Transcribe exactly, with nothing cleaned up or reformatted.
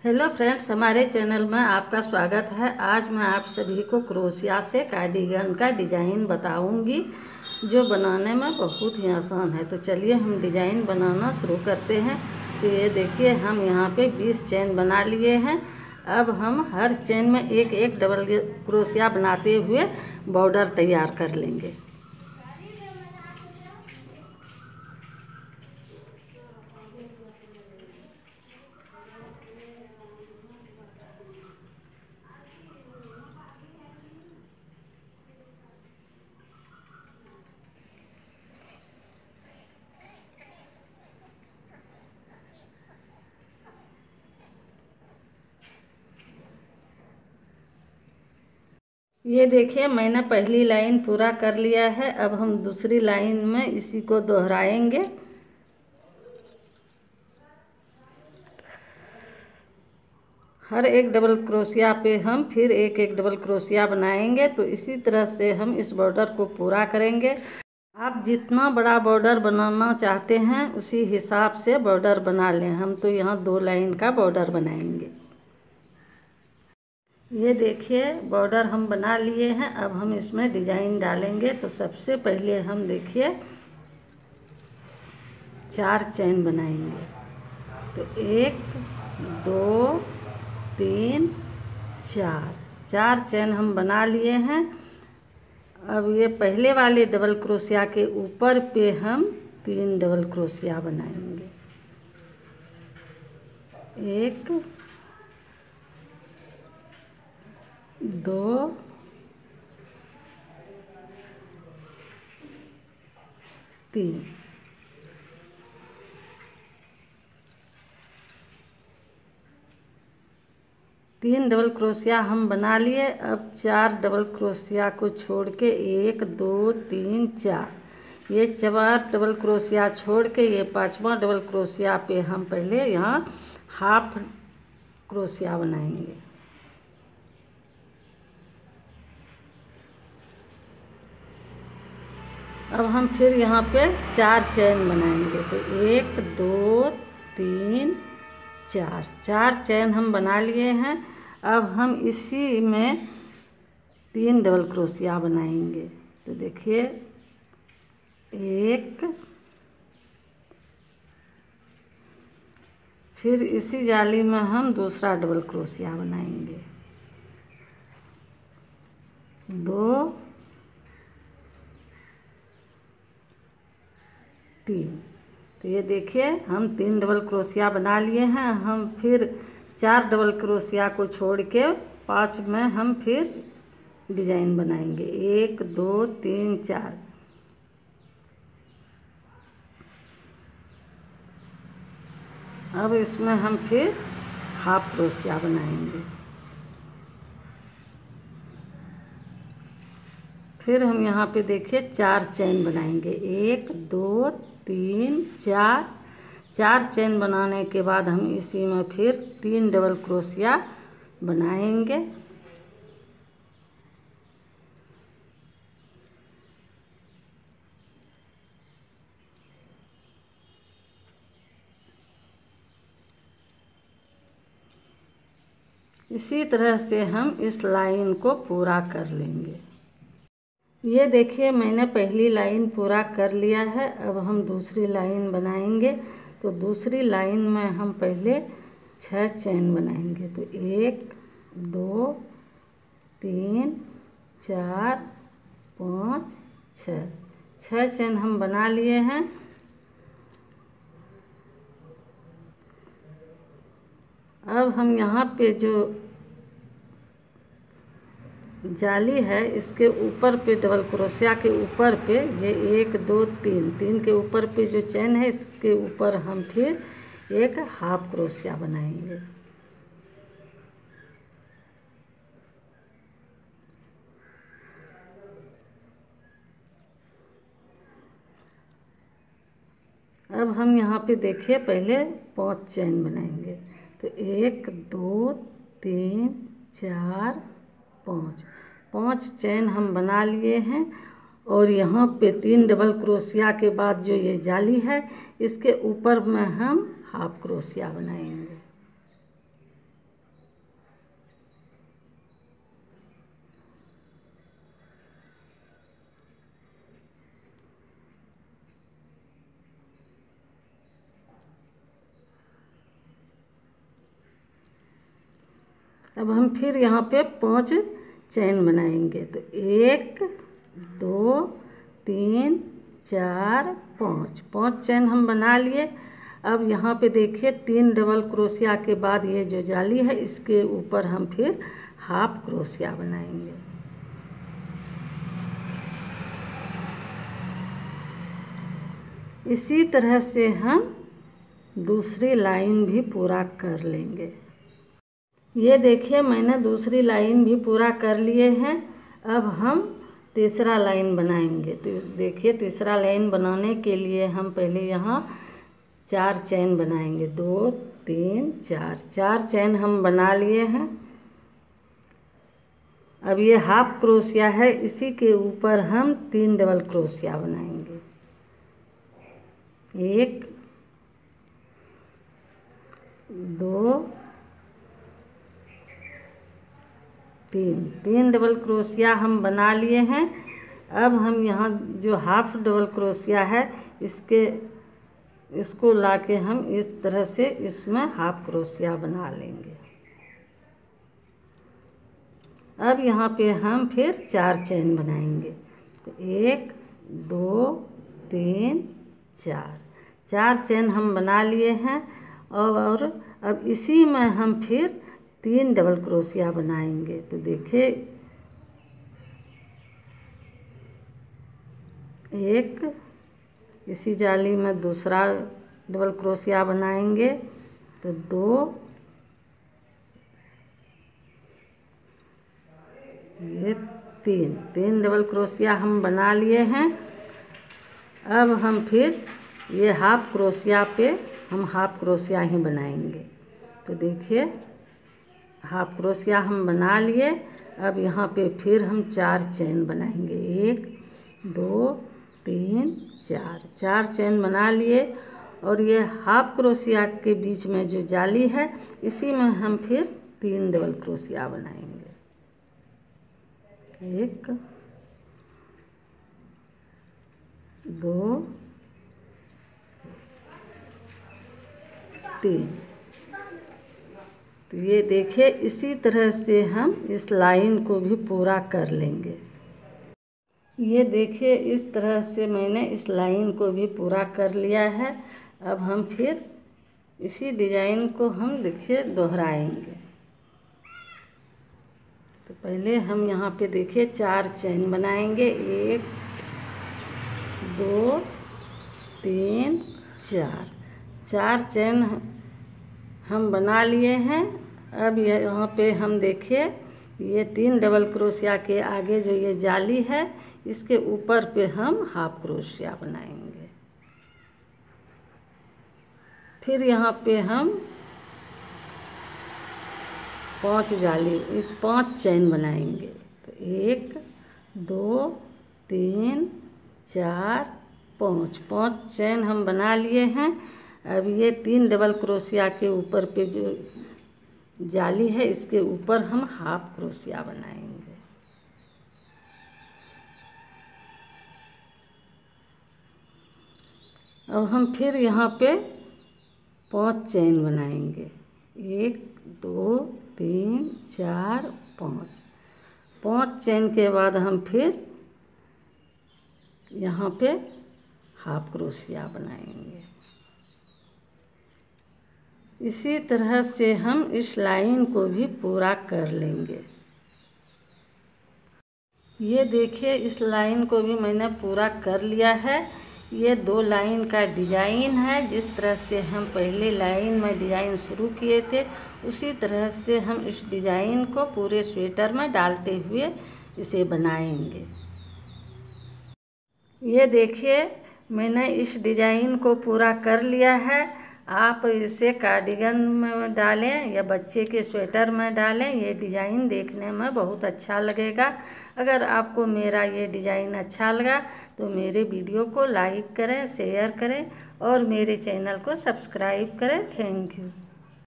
Hello friends, हमारे channel में आपका स्वागत है। आज मैं आप सभी को क्रोशिया से कार्डिगन का डिज़ाइन बताऊंगी जो बनाने में बहुत ही आसान है। तो चलिए हम डिज़ाइन बनाना शुरू करते हैं। तो ये देखिए, हम यहाँ पे बीस चेन बना लिए हैं। अब हम हर चेन में एक एक डबल क्रोशिया बनाते हुए बॉर्डर तैयार कर लेंगे। ये देखिए, मैंने पहली लाइन पूरा कर लिया है। अब हम दूसरी लाइन में इसी को दोहराएंगे। हर एक डबल क्रोशिया पे हम फिर एक एक डबल क्रोशिया बनाएंगे। तो इसी तरह से हम इस बॉर्डर को पूरा करेंगे। आप जितना बड़ा बॉर्डर बनाना चाहते हैं उसी हिसाब से बॉर्डर बना लें। हम तो यहाँ दो लाइन का बॉर्डर बनाएंगे। ये देखिए, बॉर्डर हम बना लिए हैं। अब हम इसमें डिजाइन डालेंगे। तो सबसे पहले हम देखिए चार चेन बनाएंगे। तो एक, दो, तीन, चार चार चेन हम बना लिए हैं। अब ये पहले वाले डबल क्रोशिया के ऊपर पे हम तीन डबल क्रोशिया बनाएंगे। एक, दो, तीन। तीन डबल क्रोशिया हम बना लिए। अब चार डबल क्रोशिया को छोड़ के एक, दो, तीन, चार ये चार डबल क्रोशिया छोड़ के ये पांचवा डबल क्रोशिया पे हम पहले यहाँ हाफ क्रोशिया बनाएंगे। अब हम फिर यहाँ पे चार चेन बनाएंगे। तो एक, दो, तीन, चार चार चेन हम बना लिए हैं। अब हम इसी में तीन डबल क्रोशिया बनाएंगे। तो देखिए, एक, फिर इसी जाली में हम दूसरा डबल क्रोशिया बनाएंगे। दो, तीन। तो ये देखिए, हम तीन डबल क्रोशिया बना लिए हैं। हम फिर चार डबल क्रोशिया को छोड़ के पांच में हम फिर डिजाइन बनाएंगे। एक, दो, तीन, चार। अब इसमें हम फिर हाफ क्रोशिया बनाएंगे। फिर हम यहाँ पे देखिए चार चेन बनाएंगे। एक, दो, तीन, चार चार चेन बनाने के बाद हम इसी में फिर तीन डबल क्रोशिया बनाएंगे। इसी तरह से हम इस लाइन को पूरा कर लेंगे। ये देखिए, मैंने पहली लाइन पूरा कर लिया है। अब हम दूसरी लाइन बनाएंगे। तो दूसरी लाइन में हम पहले छह चेन बनाएंगे। तो एक, दो, तीन, चार, पाँच, छः छः चेन हम बना लिए हैं। अब हम यहाँ पे जो जाली है इसके ऊपर पे डबल क्रोशिया के ऊपर पे ये एक, दो, तीन तीन के ऊपर पे जो चेन है इसके ऊपर हम फिर एक हाफ क्रोशिया बनाएंगे। अब हम यहाँ पे देखिए पहले पांच चेन बनाएंगे। तो एक, दो, तीन, चार, पाँच पांच चेन हम बना लिए हैं। और यहाँ पे तीन डबल क्रोशिया के बाद जो ये जाली है इसके ऊपर में हम हाफ क्रोशिया बनाएंगे। अब हम फिर यहाँ पे पांच चैन बनाएंगे। तो एक, दो, तीन, चार, पाँच पाँच चैन हम बना लिए। अब यहाँ पे देखिए तीन डबल क्रोशिया के बाद ये जो जाली है इसके ऊपर हम फिर हाफ क्रोशिया बनाएंगे। इसी तरह से हम दूसरी लाइन भी पूरा कर लेंगे। ये देखिए मैंने दूसरी लाइन भी पूरा कर लिए हैं। अब हम तीसरा लाइन बनाएंगे। तो देखिए तीसरा लाइन बनाने के लिए हम पहले यहाँ चार चैन बनाएंगे। दो, तीन, चार चार चैन हम बना लिए हैं। अब ये हाफ क्रोशिया है, इसी के ऊपर हम तीन डबल क्रोशिया बनाएंगे। एक, दो, तीन तीन डबल क्रोशिया हम बना लिए हैं। अब हम यहाँ जो हाफ डबल क्रोशिया है इसके इसको लाके हम इस तरह से इसमें हाफ क्रोशिया बना लेंगे। अब यहाँ पे हम फिर चार चैन बनाएंगे। तो एक, दो, तीन, चार चार चैन हम बना लिए हैं। और अब इसी में हम फिर तीन डबल क्रोशिया बनाएंगे। तो देखिए एक, इसी जाली में दूसरा डबल क्रोशिया बनाएंगे। तो दो, ये तीन तीन डबल क्रोशिया हम बना लिए हैं। अब हम फिर ये हाफ क्रोशिया पे हम हाफ क्रोशिया ही बनाएंगे। तो देखिए हाफ क्रोशिया हम बना लिए। अब यहाँ पे फिर हम चार चैन बनाएंगे। एक, दो, तीन, चार चार चैन बना लिए। और ये हाफ क्रोशिया के बीच में जो जाली है इसी में हम फिर तीन डबल क्रोशिया बनाएंगे। एक, दो, तीन। तो ये देखिए इसी तरह से हम इस लाइन को भी पूरा कर लेंगे। ये देखिए इस तरह से मैंने इस लाइन को भी पूरा कर लिया है। अब हम फिर इसी डिजाइन को हम देखिए दोहराएंगे। तो पहले हम यहाँ पे देखिए चार चैन बनाएंगे। एक, दो, तीन, चार चार चैन हम बना लिए हैं। अब यहाँ पे हम देखिए ये तीन डबल क्रोशिया के आगे जो ये जाली है इसके ऊपर पे हम हाफ क्रोशिया बनाएंगे। फिर यहाँ पे हम पांच जाली पांच चैन बनाएंगे। तो एक, दो, तीन, चार, पाँच पाँच चैन हम बना लिए हैं। अब ये तीन डबल क्रोशिया के ऊपर पे जो जाली है इसके ऊपर हम हाफ क्रोशिया बनाएंगे। अब हम फिर यहाँ पे पांच चैन बनाएंगे। एक, दो, तीन, चार, पाँच पांच चैन के बाद हम फिर यहाँ पे हाफ क्रोशिया बनाएंगे। इसी तरह से हम इस लाइन को भी पूरा कर लेंगे। ये देखिए इस लाइन को भी मैंने पूरा कर लिया है। ये दो लाइन का डिजाइन है। जिस तरह से हम पहले लाइन में डिजाइन शुरू किए थे उसी तरह से हम इस डिजाइन को पूरे स्वेटर में डालते हुए इसे बनाएंगे। ये देखिए मैंने इस डिजाइन को पूरा कर लिया है। आप इसे कार्डिगन में डालें या बच्चे के स्वेटर में डालें, ये डिज़ाइन देखने में बहुत अच्छा लगेगा। अगर आपको मेरा ये डिज़ाइन अच्छा लगा तो मेरे वीडियो को लाइक करें, शेयर करें और मेरे चैनल को सब्सक्राइब करें। Thank you.